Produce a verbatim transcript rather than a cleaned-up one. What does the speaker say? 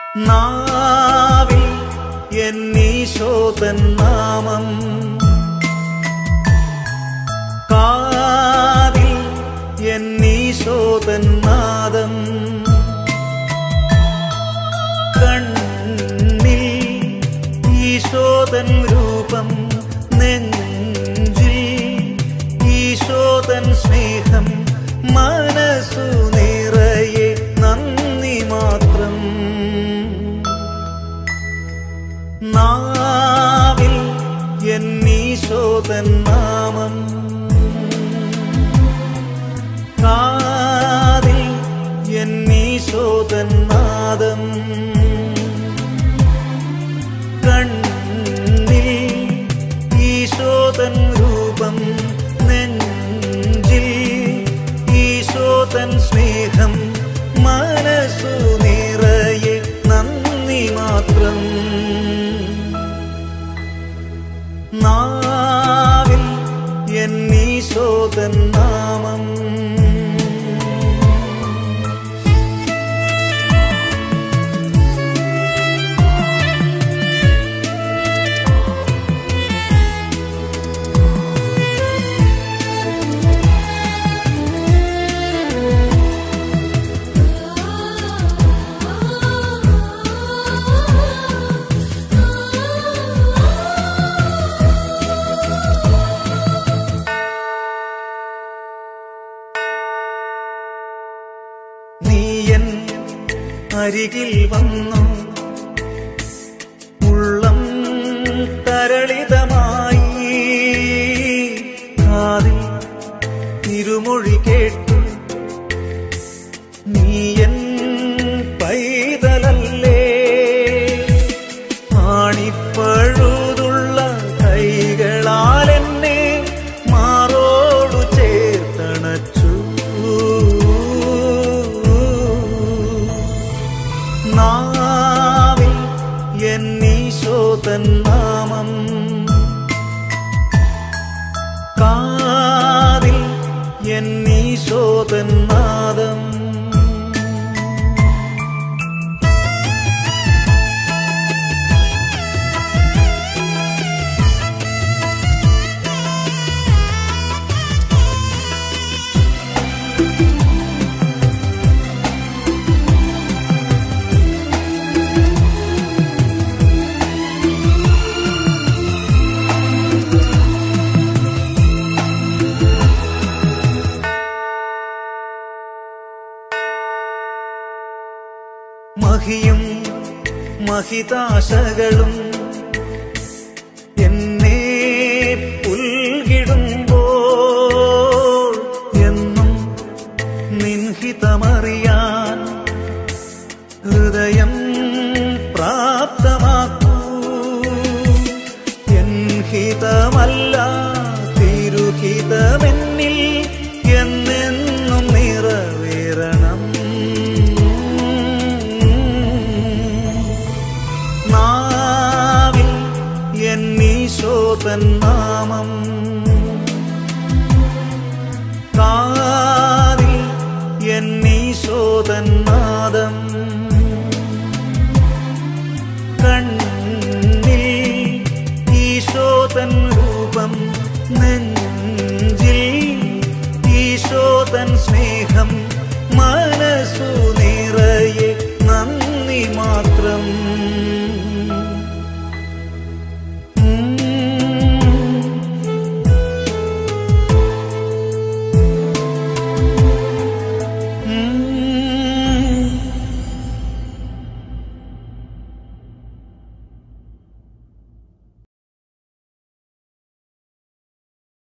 നാവിൽ എന്നീശോതൻ നാമം, കാതിൽ എന്നീശോതൻ നാദം, കണ്ണിൽ ഈശോതൻ രൂപം, നെഞ്ചിൽ ഈശോതൻ സ്നേഹം, മനസ്സു നിറയെ നന്ദി മാത്രം. നാവിൽ എന്നീശോതൻ നാമം, കാതിൽ എന്നീശോതൻ നാദം, കണ്ണിൽ ഈശോതൻ രൂപം, നെഞ്ചിൽ ഈശോതൻ സ്നേഹം, മനസ്സു നിറയെ നന്ദി മാത്രം. നാവിൽ എന്നീശോതൻ നാമം. അരികിൽ വന്നു ഉള്ളം തരളിതമായി, കാതിൽ തിരുമൊഴി കേട്ടു നീയൻ പൈതലല്ലേ, ആണിപ്പഴുതുള്ള കൈകളാൽ എന്നെ മാറോടു ചേർത്തണച്ചു. നാവിൽ എന്നീശോതൻ നാമം, കാതിൽ എന്നീശോതൻ നാദം, മഹിയും മഹിതാശകളും എന്നെ പുൽകിടുമ്പോൾ എന്നും നിൻഹിതമറിയാൻ ഹൃദയം പ്രാപ്തമാക്കൂ. എൻഹിതമല്ല തിരുഹിതമെന്നിൽ എന്നെന്നും നിറവേറണം. നാവിൽ എന്നീശോതൻ